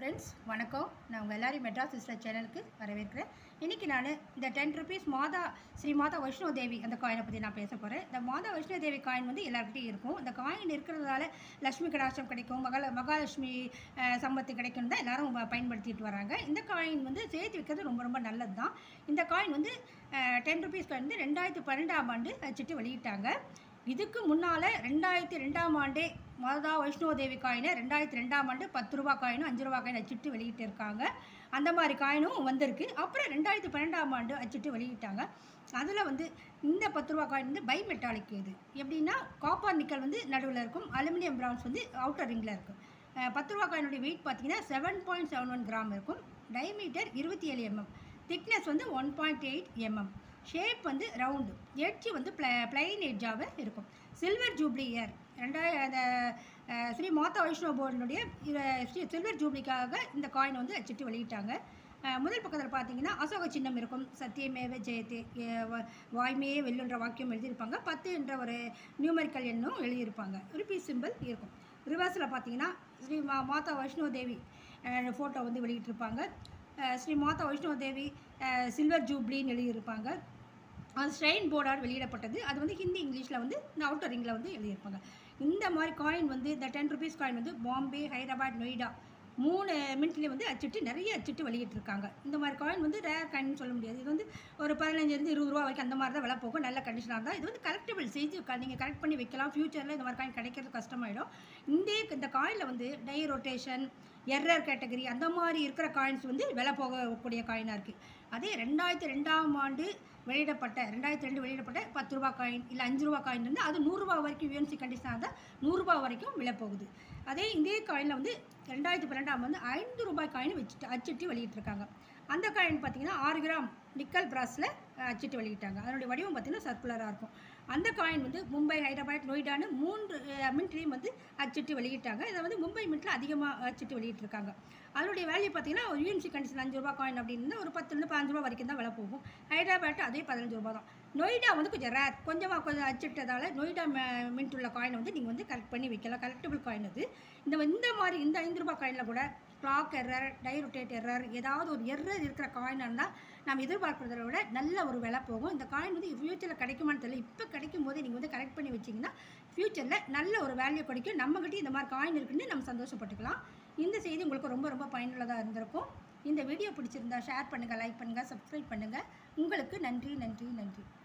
Friends வணக்கம். நான் உங்கள் எல்லாரையும் மெட்ராஸ் சிஸ்டர் சேனலுக்கு வரவேற்கிறேன். இன்றைக்கி நான் இந்த 10 ருபீஸ் ஸ்ரீ மாதா வைஷ்ணோ தேவி அந்த காயினை பற்றி நான் பேச போகிறேன். இந்த மாதா வைஷ்ணோ தேவி காயின் வந்து எல்லாருக்கிட்டையும் இருக்கும். இந்த காயின் இருக்கிறதால லக்ஷ்மி கடாட்சம் கிடைக்கும், மகாலட்சுமி சம்பத்து கிடைக்கும் தான் எல்லோரும் பயன்படுத்திட்டு வராங்க. இந்த காயின் வந்து சேர்த்து வைக்கிறது ரொம்ப ரொம்ப நல்லது தான். இந்த காயின் வந்து 10 ருபீஸ் காயின் வந்து 2012ஆம் ஆண்டு வச்சுட்டு வெளியிட்டாங்க. இதுக்கு முன்னால் 2002ஆம் ஆண்டே மாதா வைஷ்ணோ தேவி காயினை 2002ஆம் ஆண்டு 10 ரூபா காயினும் 5 ரூபா காயின் அச்சிட்டு வெளியிட்டு இருக்காங்க. அந்த மாதிரி காயினும் வந்திருக்கு. அப்புறம் 2012ஆம் ஆண்டு அச்சிட்டு வெளியிட்டாங்க. அதில் வந்து இந்த 10 ரூபா காயின் வந்து பை மெட்டாலிக். இது எப்படின்னா காப்பர் நிக்கல் வந்து நடுவில் இருக்கும், அலுமினியம் பிரான்ஸ் வந்து அவுட்டர் ரிங்கில் இருக்கும். 10 ரூபா காயினுடைய வெயிட் பார்த்தீங்கன்னா 7.71 கிராம் இருக்கும். டயமீட்டர் 27 mm, திக்னஸ் வந்து 1.8 mm, ஷேப் வந்து ரவுண்டு, எட்ஜ் வந்து பிளைன் எட்ஜாகவே இருக்கும். சில்வர் ஜூப்ளி இயர் ஸ்ரீ மாதா வைஷ்ணோ போர்டினுடைய சில்வர் ஜூப்ளிக்காக இந்த காயின் வந்து அச்சிட்டு வெளியிட்டாங்க. முதல் பக்கத்தில் பார்த்தீங்கன்னா அசோக சின்னம் இருக்கும், சத்தியமேவ ஜெயத்தே, வாய்மையே வெல்லுன்ற வாக்கியம் எழுதியிருப்பாங்க, 10 என்ற ஒரு நியூமரிக்கல் எண்ணும் எழுதியிருப்பாங்க, ருபீ சிம்பிள் இருக்கும். ரிவர்ஸில் பார்த்தீங்கன்னா ஸ்ரீ மாதா வைஷ்ணோ தேவி ஃபோட்டோ வந்து வெளியிட்டிருப்பாங்க. ஸ்ரீ மாதா வைஷ்ணோ தேவி சில்வர் ஜூப்ளின்னு எழுதியிருப்பாங்க. அது ஸ்ட்ரெயின் போர்டால் வெளியிடப்பட்டது. அது வந்து ஹிந்தி இங்கிலீஷில் வந்து இந்த அவுட்டர் ரிங்கில் வந்து எழுதியிருப்பாங்க. இந்த மாதிரி காயின் வந்து இந்த 10 ருபீஸ் காயின் வந்து பாம்பே, ஹைதராபாத், நொய்டா 3 மின்ட்லேயும் வந்து நிறைய அச்சிட்டு வெளியிட்டிருக்காங்க. இந்த மாதிரி காயின் வந்து ரேர் காயின்னு சொல்ல முடியாது. இது வந்து ஒரு 15-20 ரூபா வரைக்கும் அந்த மாதிரி தான் விலை போகும், நல்ல கண்டிஷனாக இருந்தால். இது வந்து கலெக்டபிள் செய்து நீங்கள் கலெக்ட் பண்ணி வைக்கலாம். ஃப்யூச்சரில் இந்த மாதிரி காயின் கிடைக்கிறது கஷ்டமாயிடும். இந்த காயினில் வந்து டை ரொட்டேஷன், எர்ரர் கேட்டகரி அந்த மாதிரி இருக்கிற காயின்ஸ் வந்து விலை போகக்கூடிய காயினாக இருக்குது. அதே 2002ஆம் ஆண்டு வெளியிடப்பட்ட 10 ரூபா காயின் இல்லை 5 ரூபா காயின் வந்து அது 100 ரூபா வரைக்கும் யூஎன்சி கண்டிஷனாக தான் 100 ரூபா வரைக்கும் விலை போகுது. இதே காயினில் வந்து 2012ஆம் வந்து 5 ரூபாய் காயின் அச்சிட்டு வெளியிட்டிருக்காங்க. அந்த காயின் பார்த்திங்கன்னா 6 கிராம் நிக்கல் பிராஸில் அச்சிட்டு வெளியிட்டாங்க. அதனுடைய வடிவம் பார்த்திங்கன்னா சர்க்குலராக இருக்கும். அந்த காயின் வந்து மும்பை, ஹைதராபாத், நொய்டான்னு 3 மின்ட்லேயும் வந்து அச்சிட்டு வெளியிட்டாங்க. இதை வந்து மும்பை மின்ட்டில் அதிகமாக அச்சிட்டு வெளியிட்டிருக்காங்க. அதனுடைய வேல்யூ பார்த்திங்கன்னா ஒரு யூஎன்சி கண்டிஷன் 5 ரூபா காயின் அப்படின்னா ஒரு 10-15 ரூபா வரைக்கும் தான் விலை போகும். ஹைதராபாத் அதே 15 ரூபா தான். நொய்டா வந்து கொஞ்சம் ரேர், கொஞ்சம் அச்சிட்டதால் நொய்டா மின்ட் உள்ள காயினை வந்து நீங்கள் வந்து கலெக்ட் பண்ணி வைக்கலாம். கலெக்டபிள் காயின் அது. இந்த மாதிரி இந்த 5 ரூபா காயினில் கூட clock error, die rotate error, ஏதாவது ஒரு எரர் இருக்கிற காயினாக இருந்தால் நம்ம எதிர்பார்க்குறத விட நல்ல ஒரு விலை போகும். இந்த காயின் வந்து ஃப்யூச்சரில் கிடைக்குமான்னு தெரியல. இப்போ கிடைக்கும் போதே நீங்கள் வந்து கலெக்ட் பண்ணி வச்சிங்கன்னா ஃப்யூச்சரில் நல்ல ஒரு வேல்யூ கிடைக்கும். நம்மகிட்ட இந்த மாதிரி காயின் இருக்குன்னு நம்ம சந்தோஷப்பட்டுக்கலாம். இந்த செய்தி உங்களுக்கு ரொம்ப ரொம்ப பயனுள்ளதாக இருந்திருக்கும். இந்த வீடியோ பிடிச்சிருந்தா ஷேர் பண்ணுங்கள், லைக் பண்ணுங்கள், சப்ஸ்கிரைப் பண்ணுங்கள். உங்களுக்கு நன்றி.